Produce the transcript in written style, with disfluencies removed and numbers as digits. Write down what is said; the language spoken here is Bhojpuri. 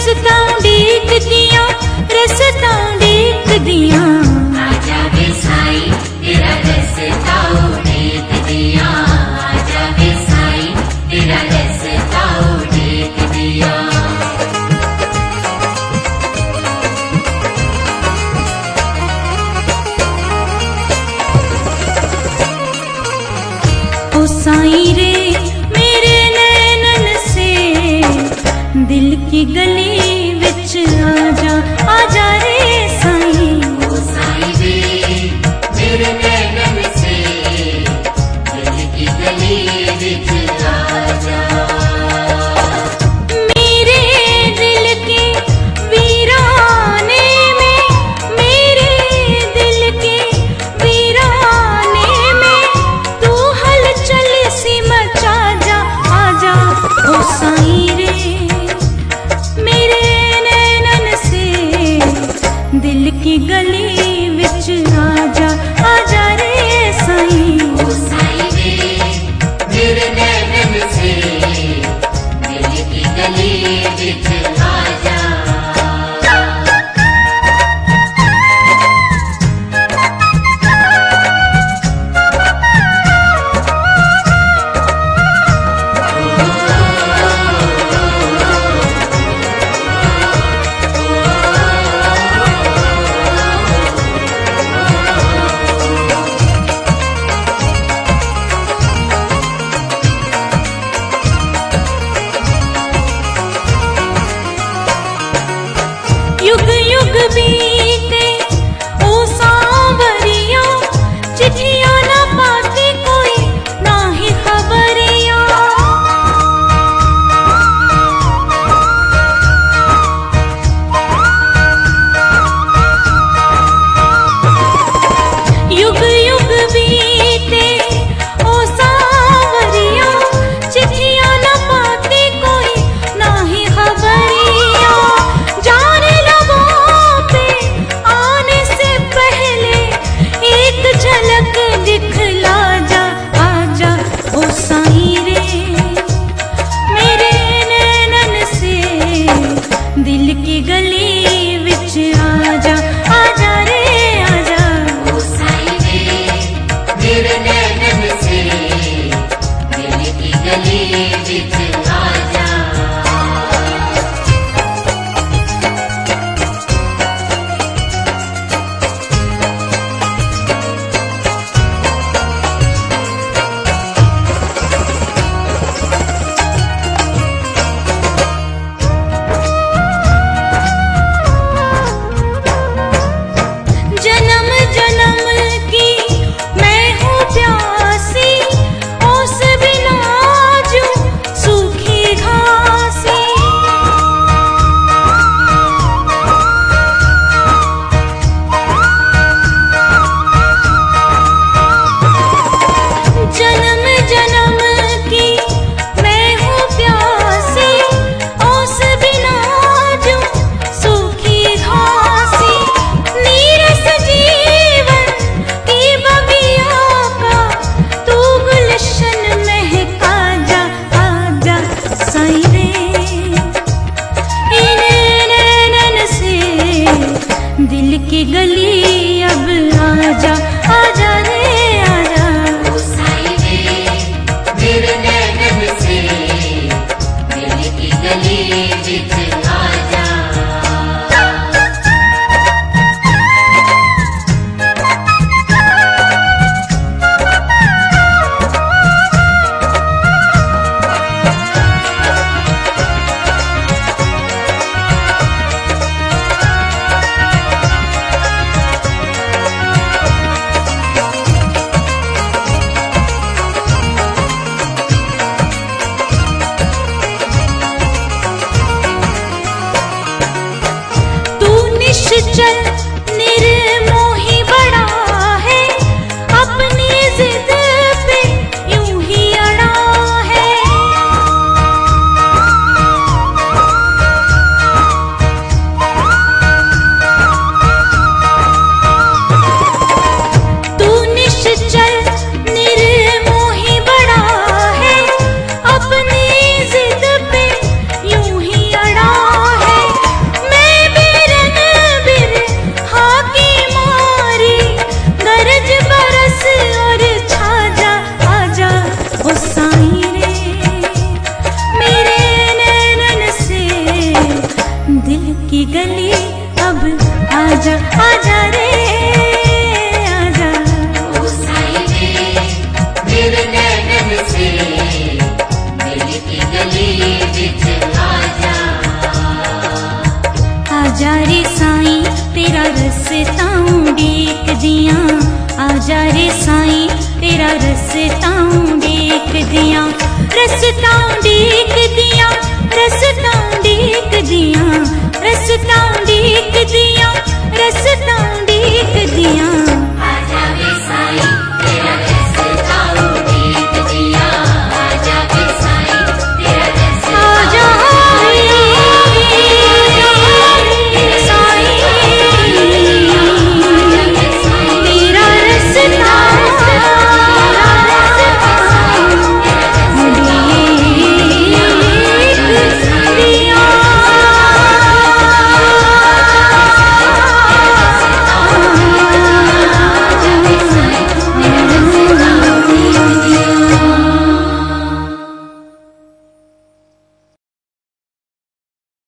रसता डीक दिया, रसता डीक दिया। आजा वे साई तेरा रसता उड़ीक दिया, आजा वे साई तेरा रसता उड़ीक दिया। ओ साई रे मेरे नैनन से दिल की गली विच आजा, आजा रे साई। ओ साई वे मेरे नैनन से दिल की गली विच आजा। मेरे दिल के वीराने में, मेरे दिल के वीराने में तू हलचल सी मचा जा, आजा ओ साई रे मेरे नैनन से दिल की गली विच आजा, आजा रे साई। ओ साई वे मेरे नैनन से दिल की गली विच आजा। युग युग बीते ओ सांवरिया, चिट्ठियां ना पाती कोई ना ही खबरिया। युग युग बीते ओ सांवरिया, चिट्ठियां ना पाती कोई ना ही खबरिया। जाने लबों पे आने से पहले एक झलक दिखला जा, आजा ओ साई रे मेरे नैनन से दिल की गली विच आजा, आजा रे आजा। ओ साई वे मेरे नैनन से दिल की गली विच आजा। जन्म जन्म की मैं हूँ प्यासी, ओस बिना जो सूखी घासी। जन्म जन्म की मैं हूँ प्यासी, ओस बिना जो सूखी घासी। नीरस जीवन की बगिया का तू गुलशन महका जा, आजा साई रे इन नैनन से दिल की गली अब आजा, आजा रे आजा। ओ साई वे मेरे नैनन से दिल की गली विच आजा। तू निश्चल निर्मोही बड़ा है, अपनी जिद पे यूं ही अड़ा है। तू निश्चल निर्मोही बड़ा है, अपनी जिद पे यूं ही अड़ा है। आजा आजा रे आजा। ओ साईं वे मेरे नैनन से दिल की गली बिच आजा। आजा रे साईं तेरा रस्ता उड़ीक दियां, आजा रे साईं तेरा रस्ता उड़ीक दियां, रस्ता उड़ीक दियां।